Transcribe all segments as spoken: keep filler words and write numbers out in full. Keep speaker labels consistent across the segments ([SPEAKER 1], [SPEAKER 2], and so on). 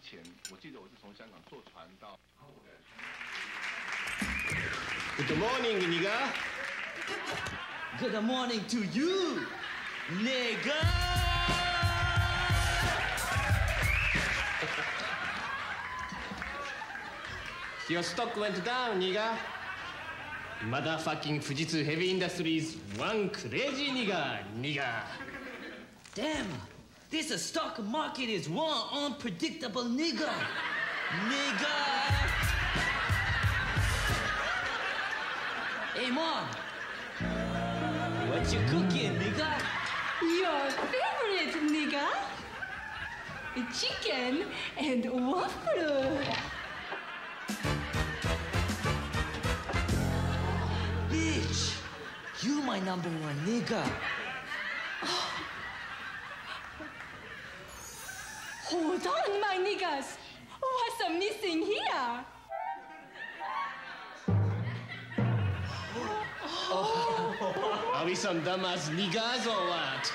[SPEAKER 1] 前，我记得我是从香港坐船到。
[SPEAKER 2] Good morning, nigga.
[SPEAKER 3] Good morning to you, nigga.
[SPEAKER 2] Your stock went down, nigga. Motherfucking Fujitsu Heavy Industries, one crazy nigga, nigga.
[SPEAKER 3] Damn, this stock market is one unpredictable nigga. Nigga. Hey, Mom. What you cooking, nigga?
[SPEAKER 4] Your favorite, nigga. Chicken and waffles.
[SPEAKER 3] Bitch, you my number one nigga.
[SPEAKER 4] Hold on, my niggas. What's missing here?
[SPEAKER 2] Oh. Are we some dumbass niggas or what?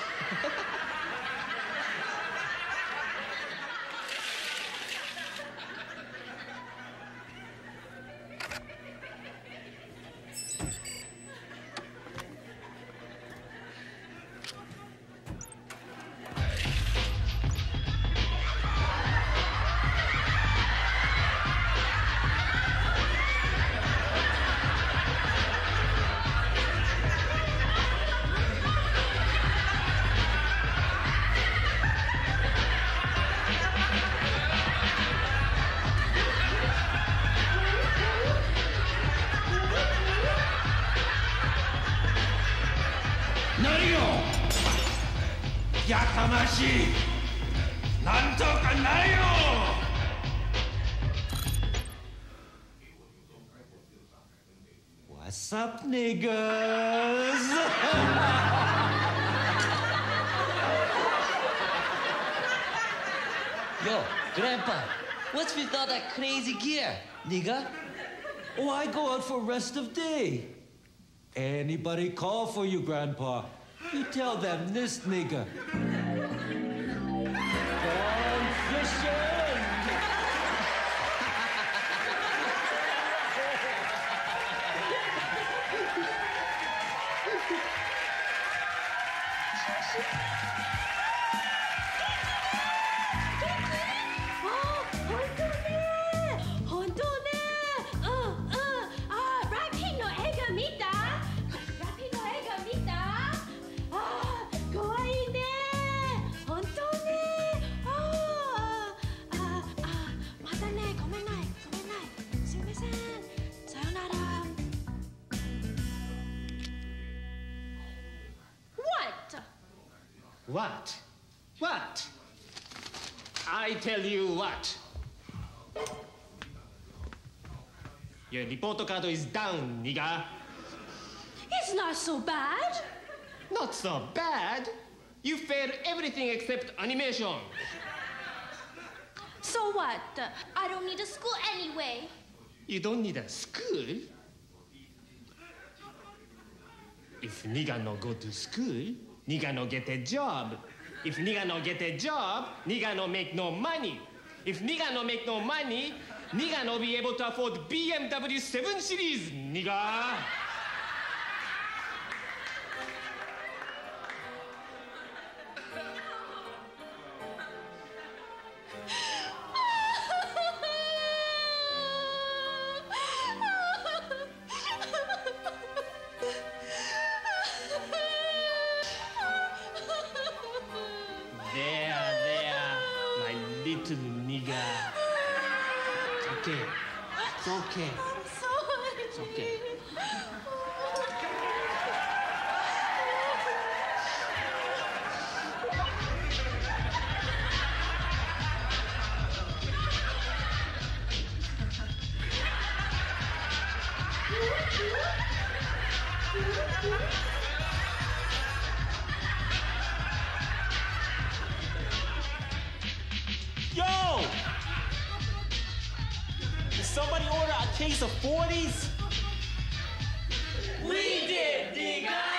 [SPEAKER 3] What's up, niggas? Yo, Grandpa, what's with all that crazy gear, nigga? Oh, I go out for rest of day. Anybody call for you, Grandpa? You tell them this nigga. Gone fishing!
[SPEAKER 2] What? What? I tell you what. Your report card is down, nigga.
[SPEAKER 4] It's not so bad.
[SPEAKER 2] Not so bad. You failed everything except animation.
[SPEAKER 5] So what? I don't need a school anyway.
[SPEAKER 2] You don't need a school? If nigga no go to school, nigga no get a job. If nigga no get a job, nigga no make no money. If nigga no make no money, nigga no be able to afford B M W seven series, nigga. There, there, my little nigga. It's okay. It's okay.
[SPEAKER 4] I'm sorry.
[SPEAKER 2] It's okay.
[SPEAKER 6] Yo! Did somebody order a case of forties?
[SPEAKER 3] We did, nigga!